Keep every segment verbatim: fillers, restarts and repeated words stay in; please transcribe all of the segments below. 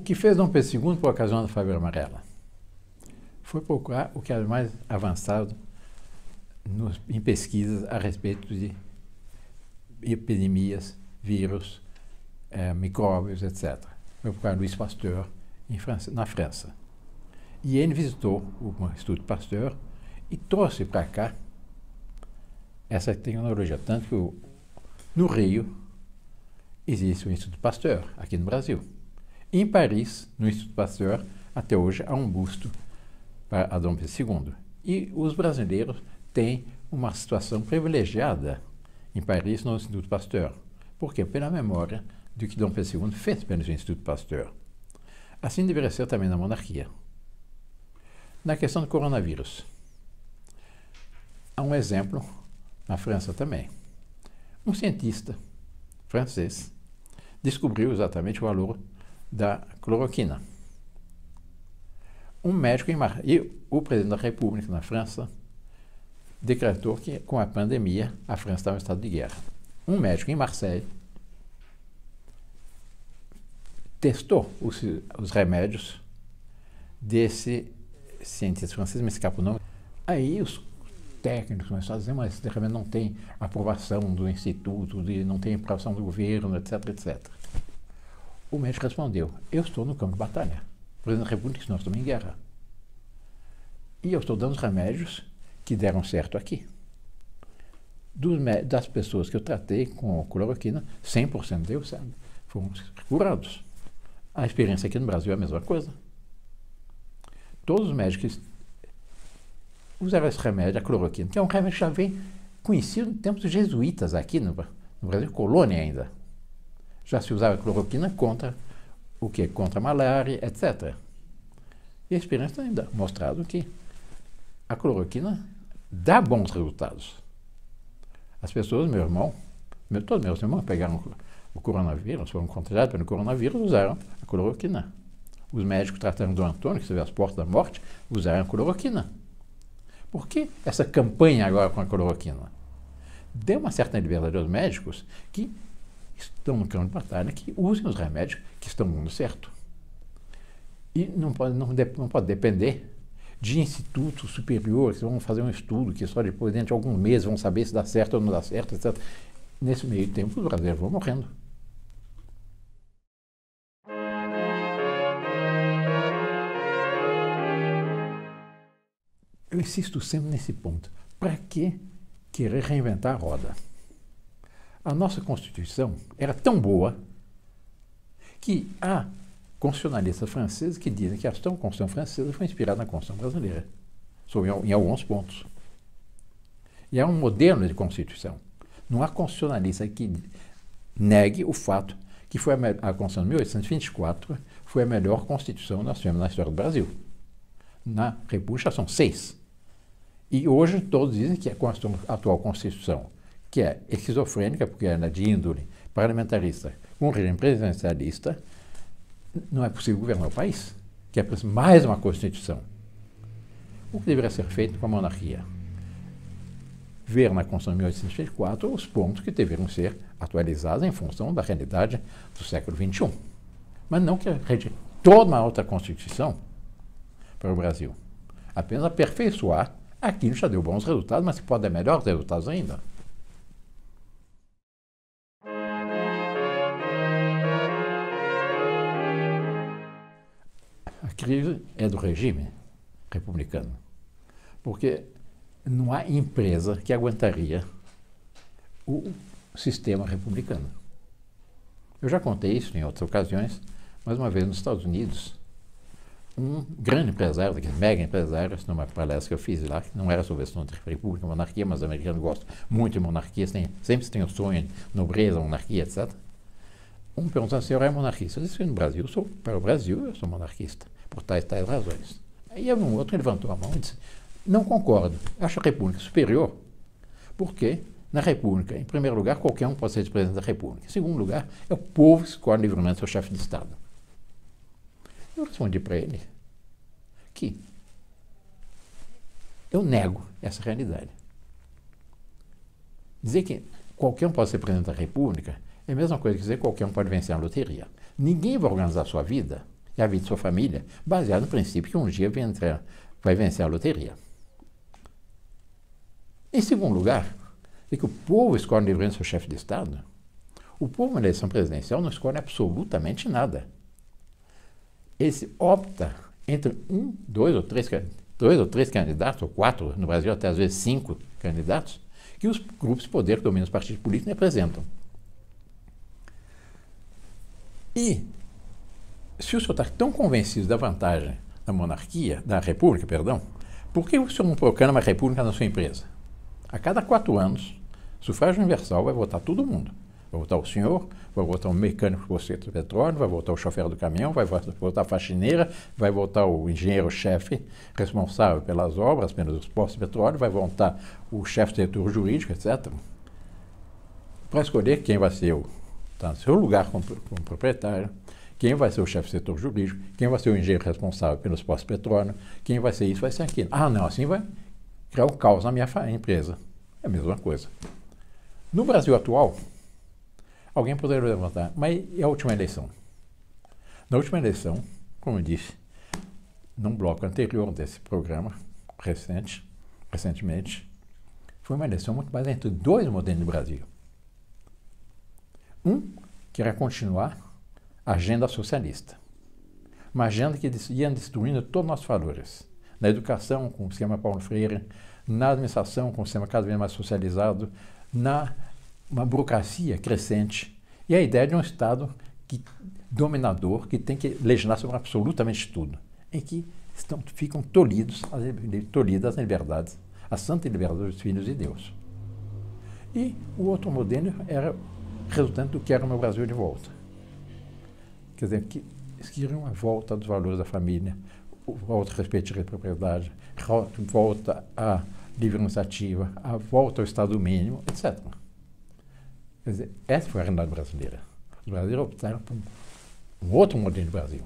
que fez Dom Pedro segundo por ocasião da febre amarela? Foi procurar o que era mais avançado nos, em pesquisas a respeito de epidemias, vírus, eh, micróbios, etcétera. Foi procurar Louis Pasteur em França, na França. E ele visitou o Instituto Pasteur e trouxe para cá essa tecnologia. Tanto que o, no Rio existe o Instituto Pasteur, aqui no Brasil. Em Paris, no Instituto Pasteur, até hoje há um busto para Dom Pedro segundo. E os brasileiros têm uma situação privilegiada em Paris, no Instituto Pasteur. Por quê? Pela memória do que Dom Pedro segundo fez pelo Instituto Pasteur. Assim deveria ser também na monarquia. Na questão do coronavírus, há um exemplo na França também. Um cientista francês descobriu exatamente o valor da cloroquina. Um médico em Mar... e o presidente da República na França decretou que com a pandemia a França estava em estado de guerra. Um médico em Marseille testou os, os remédios desse cientista francês, me escapa o nome. Aí os técnicos começaram a dizer, mas esse remédio não tem aprovação do instituto, de, não tem aprovação do governo, etc, etcétera. O médico respondeu, eu estou no campo de batalha. O presidente da República disse, nós estamos em guerra. E eu estou dando os remédios que deram certo aqui. Dos, das pessoas que eu tratei com cloroquina, cem por cento deles foram curados. A experiência aqui no Brasil é a mesma coisa. Todos os médicos usaram esse remédio, a cloroquina, que é um remédio que já vem conhecido em tempos dos jesuítas aqui no, no Brasil, colônia ainda. Já se usava a cloroquina contra o quê? Contra a malária, etcétera. E a experiência ainda tem mostrado que a cloroquina dá bons resultados. As pessoas, meu irmão, meu, todos meus irmãos pegaram o coronavírus, foram contagiados pelo coronavírus, usaram a cloroquina. Os médicos tratando do Antônio, que esteve às portas da morte, usaram a cloroquina. Por que essa campanha agora com a cloroquina? Deu uma certa liberdade aos médicos que estão no campo de batalha, que usem os remédios que estão dando certo. E não pode, não, não pode depender de institutos superiores que vão fazer um estudo que só depois, dentro de alguns meses, vão saber se dá certo ou não dá certo, etcétera. Nesse meio tempo, os brasileiros vão morrendo. Eu insisto sempre nesse ponto. Para que querer reinventar a roda? A nossa Constituição era tão boa que há constitucionalistas franceses que dizem que a Constituição francesa foi inspirada na Constituição brasileira, sobre, em alguns pontos. E é um modelo de Constituição. Não há constitucionalista que negue o fato que foi a, a Constituição de mil oitocentos e vinte e quatro foi a melhor Constituição que nós tivemos na história do Brasil. Na República são seis. E hoje todos dizem que a, a atual Constituição, que é esquizofrênica, porque é de índole parlamentarista, com um regime presidencialista, não é possível governar o país, que é preciso mais uma Constituição. O que deveria ser feito com a monarquia? Ver na Constituição de mil oitocentos e vinte e quatro os pontos que deveriam ser atualizados em função da realidade do século vinte e um. Mas não que redige toda uma outra Constituição para o Brasil. Apenas aperfeiçoar aquilo que já deu bons resultados, mas se pode dar melhores resultados ainda. A crise é do regime republicano, porque não há empresa que aguentaria o sistema republicano. Eu já contei isso em outras ocasiões, mas uma vez nos Estados Unidos, um grande empresário, daqueles mega empresários, numa palestra que eu fiz lá, que não era sobre a questão de república e monarquia, mas os americanos gostam muito de monarquia, tem, sempre tem o sonho de nobreza, monarquia, etcétera. Um perguntou, senhor é monarquista? Eu disse, no Brasil, sou, para o Brasil, eu sou monarquista, por tais tais razões. Aí um outro levantou a mão e disse, não concordo, acho a república superior, porque na república, em primeiro lugar, qualquer um pode ser presidente da república. Em segundo lugar, é o povo que escolhe livremente seu chefe de Estado. Eu respondi para ele que eu nego essa realidade. Dizer que qualquer um pode ser presidente da República é a mesma coisa que dizer que qualquer um pode vencer a loteria. Ninguém vai organizar a sua vida e a vida de sua família, baseado no princípio que um dia vai, entrar, vai vencer a loteria. Em segundo lugar, é que o povo escolhe livremente seu chefe de Estado. O povo na eleição presidencial não escolhe absolutamente nada. Ele opta entre um, dois ou três, dois ou três candidatos, ou quatro, no Brasil até às vezes cinco candidatos, que os grupos de poder que dominam os partidos políticos representam. E, se o senhor está tão convencido da vantagem da monarquia, da república, perdão, por que o senhor não proclama a república na sua empresa? A cada quatro anos, sufrágio universal vai votar todo mundo. Vai votar o senhor, vai votar o mecânico do posto de petróleo, vai votar o chofer do caminhão, vai votar a faxineira, vai votar o engenheiro-chefe responsável pelas obras, pelos postos de petróleo, vai votar o chefe do setor jurídico, etcétera. Para escolher quem vai ser o, tá, no seu lugar como, como proprietário, quem vai ser o chefe do setor jurídico, quem vai ser o engenheiro responsável pelos postos de petróleo, quem vai ser isso, vai ser aquilo. Ah, não, assim vai criar um caos na minha empresa. É a mesma coisa. No Brasil atual, alguém poderia levantar, mas e a última eleição? Na última eleição, como eu disse, num bloco anterior desse programa, recente, recentemente, foi uma eleição muito mais entre dois modelos no Brasil. Um, que era continuar a agenda socialista. Uma agenda que ia destruindo todos os nossos valores. Na educação, com o esquema Paulo Freire, na administração, com o sistema cada vez mais socializado, na uma burocracia crescente, e a ideia de um Estado que, dominador, que tem que legislar sobre absolutamente tudo, em que estão, ficam tolhidos, as, tolhidas as liberdades, a santa liberdade dos filhos de Deus. E o outro modelo era resultante do que era no Brasil de volta. Quer dizer, que queriam a volta dos valores da família, volta ao respeito à propriedade, volta à livre iniciativa, a volta ao Estado mínimo, etcétera. Quer dizer, essa foi a realidade brasileira. Os brasileiros optaram por um outro modelo de Brasil.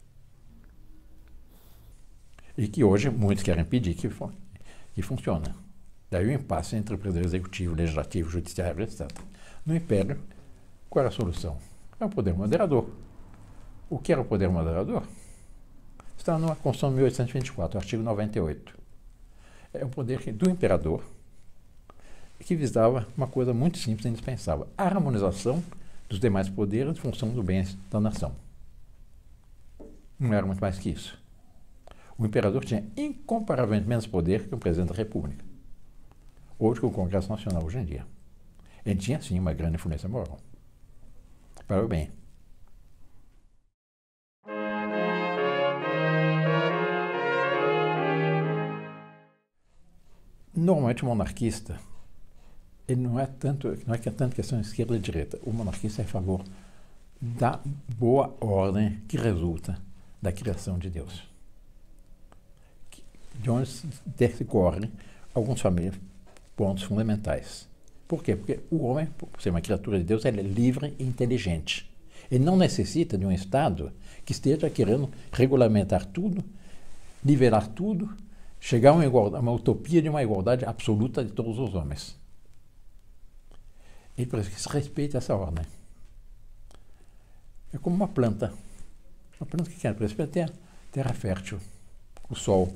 E que hoje muitos querem pedir que, que funcione. Daí o impasse entre o poder executivo, legislativo, judiciário, etcétera. No Império, qual era a solução? É o poder moderador. O que era o poder moderador? Está na Constituição de mil oitocentos e vinte e quatro, artigo noventa e oito. É o poder do imperador, que visava uma coisa muito simples e indispensável: a harmonização dos demais poderes em função do bem da nação. Não era muito mais que isso. O imperador tinha incomparavelmente menos poder que o presidente da República, ou que o Congresso Nacional hoje em dia. Ele tinha, sim, uma grande influência moral. Para o bem. Normalmente o monarquista, ele não é tanto, não é que é tanto questão de esquerda e direita. O monarquista é a favor da boa ordem que resulta da criação de Deus. De onde decorrem alguns pontos fundamentais. Por quê? Porque o homem, por ser uma criatura de Deus, ele é livre e inteligente. Ele não necessita de um Estado que esteja querendo regulamentar tudo, nivelar tudo, chegar a uma, igualdade, uma utopia de uma igualdade absoluta de todos os homens. E por isso que se respeita essa ordem. É como uma planta. Uma planta que quer respetar a terra fértil, o sol,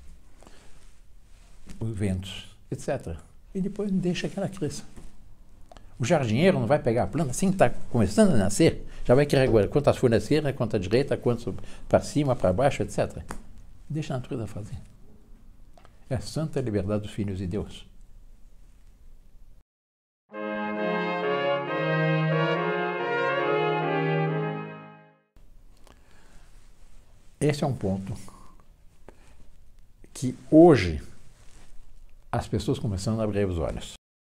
os ventos, etcétera. E depois deixa que ela cresça. O jardineiro não vai pegar a planta assim que está começando a nascer, já vai querer quantas folhas na esquerda, quantas à direita, quantas para cima, para baixo, etcétera. Deixa a natureza fazer. É a santa liberdade dos filhos de Deus. Esse é um ponto que hoje as pessoas começam a abrir os olhos.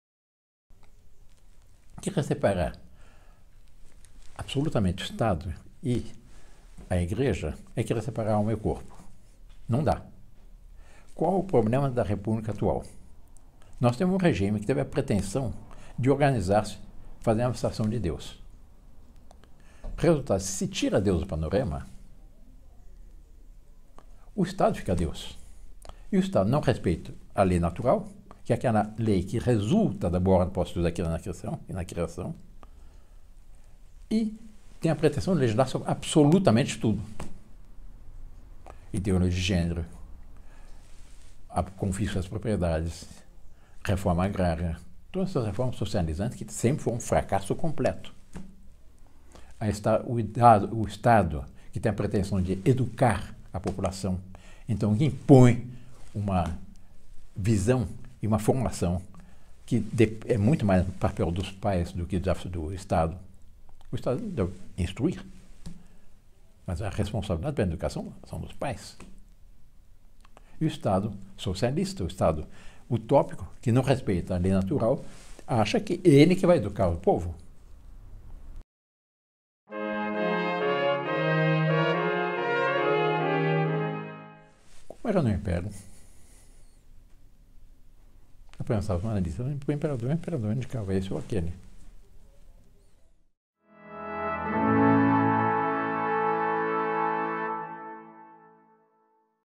Que separar absolutamente o Estado e a Igreja é querer separar alma e corpo. Não dá. Qual o problema da República atual? Nós temos um regime que teve a pretensão de organizar-se, fazer a administração de Deus. Resultado, se tira Deus do panorama, o Estado fica Deus. E o Estado não respeita a lei natural, que é aquela lei que resulta da boa ordem posta daquilo na criação, e na criação, e tem a pretensão de legislar sobre absolutamente tudo. ideologia de gênero, a confisco das propriedades, reforma agrária, todas essas reformas socializantes que sempre foram um fracasso completo. Aí está o, o Estado, que tem a pretensão de educar a população, então que impõe uma visão e uma formação que é muito mais papel dos pais do que do Estado. O Estado deve instruir, mas a responsabilidade pela educação são dos pais. E o Estado socialista, o Estado utópico, que não respeita a lei natural, acha que ele que vai educar o povo. Como era no Império? Eu pensava, o imperador, o imperador indicava esse ou aquele.